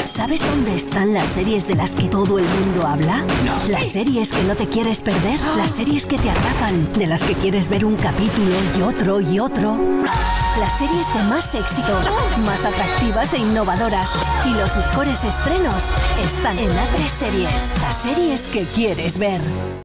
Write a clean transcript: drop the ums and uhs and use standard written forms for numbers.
¿Sabes dónde están las series de las que todo el mundo habla? No. Las series que no te quieres perder, las series que te atrapan, de las que quieres ver un capítulo y otro y otro. Las series de más éxito, más atractivas e innovadoras. Y los mejores estrenos están en A3 Series. Las series que quieres ver.